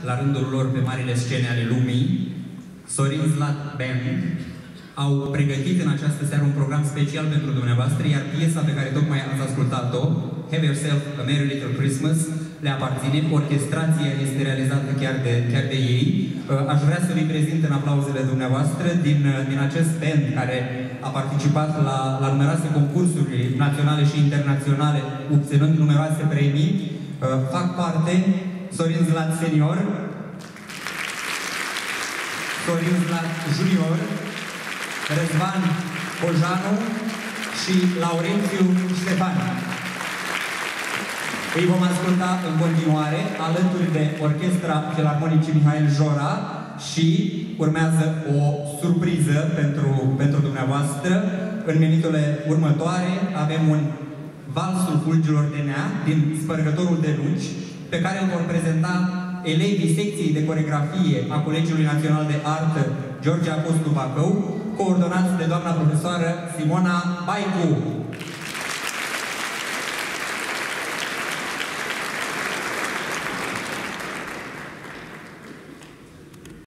la rândul lor pe marile scene ale lumii, Sorin Zlat Band, au pregătit în această seară un program special pentru dumneavoastră, iar piesa pe care tocmai ați ascultat-o, Have Yourself a Merry Little Christmas, le aparține. Orchestrația este realizată chiar de ei. Aș vrea să vi prezint în aplauzele dumneavoastră din acest band care a participat la numeroase concursuri naționale și internaționale, obținând numeroase premii. Fac parte Sorin Zlat Senior, Sorin Zlat Junior, Răzvan Bojanu și Laurențiu Ștefan. Îi vom asculta în continuare alături de Orchestra Filarmonicii Mihail Jora și urmează o surpriză pentru dumneavoastră. În minutele următoare avem un Valsul Fulgilor de Nea din Spărgătorul de Lungi, pe care îl vor prezenta elevii secției de coregrafie a Colegiului Național de Artă George Apostolu Bacău, coordonați de doamna profesoară Simona Baicu.